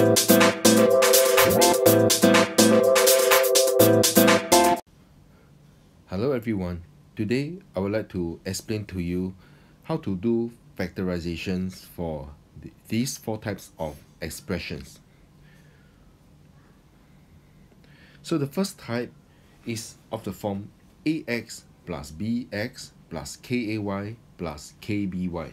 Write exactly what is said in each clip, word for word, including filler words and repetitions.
Hello everyone, today I would like to explain to you how to do factorizations for th these four types of expressions. So the first type is of the form ax plus bx plus kay plus kby.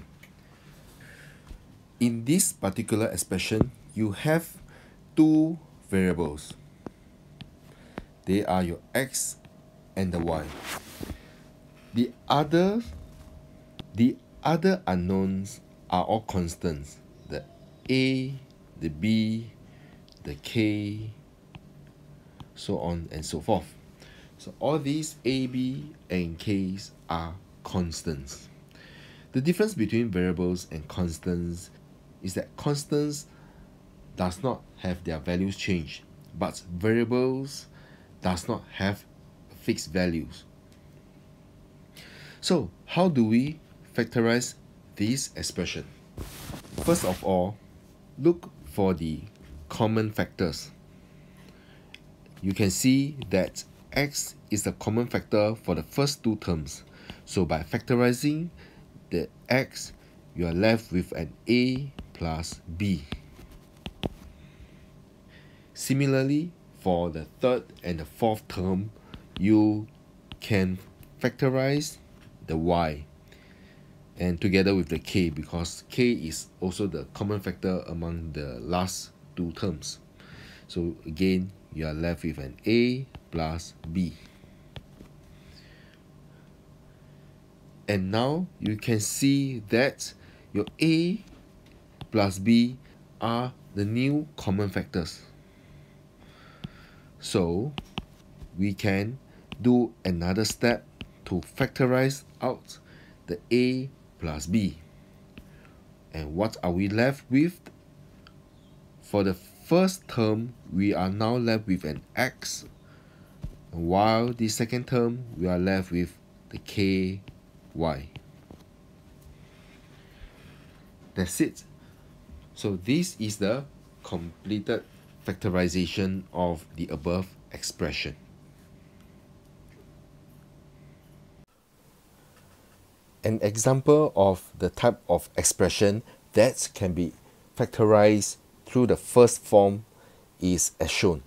In this particular expression, you have two variables. They are your x and the y. The other, the other unknowns are all constants. The a, the b, the k, so on and so forth. So all these a, b, and k's are constants. The difference between variables and constants is that constants does not have their values changed, but variables does not have fixed values. So how do we factorize this expression? First of all, look for the common factors. You can see that x is the common factor for the first two terms. So by factorizing the x, you are left with an a plus b. Similarly, for the third and the fourth term, you can factorize the y and together with the k, because k is also the common factor among the last two terms. So again, you are left with an a plus b. And now you can see that your a plus b are the new common factors. So we can do another step to factorize out the a plus b. And what are we left with? For the first term, we are now left with an x, while the second term, we are left with the ky. That's it. So this is the completed factorization of the above expression. An example of the type of expression that can be factorized through the first form is as shown.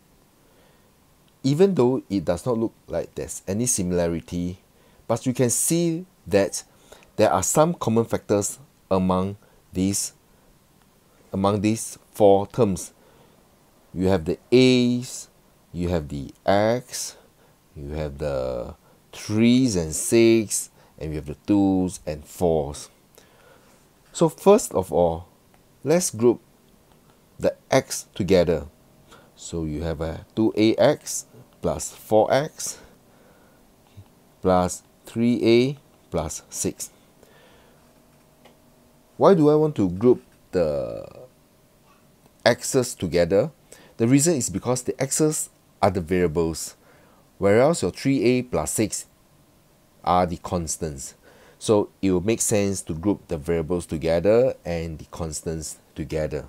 Even though it does not look like there's any similarity, but you can see that there are some common factors among these among these four terms. You have the a's, you have the x, you have the threes and six, and you have the twos and fours. So first of all, let's group the x together. So you have a two a x plus four x plus three a plus six. Why do I want to group the x's together? The reason is because the x's are the variables, whereas your three a plus six are the constants. So it will make sense to group the variables together and the constants together.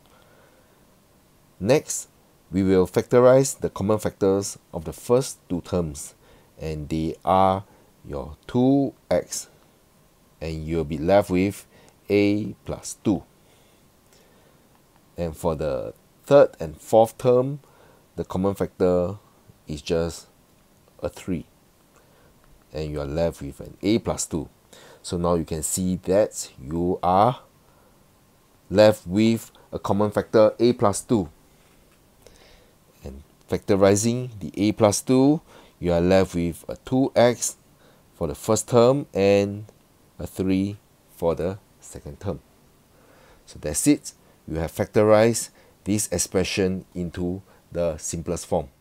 Next, we will factorize the common factors of the first two terms, and they are your two x, and you'll be left with a plus two. And for the third and fourth term, the common factor is just a three, and you are left with an a plus two. So now you can see that you are left with a common factor a plus two. And factorizing the a plus two, you are left with a two x for the first term and a three for the second term. So that's it. You have factorized this expression into the simplest form.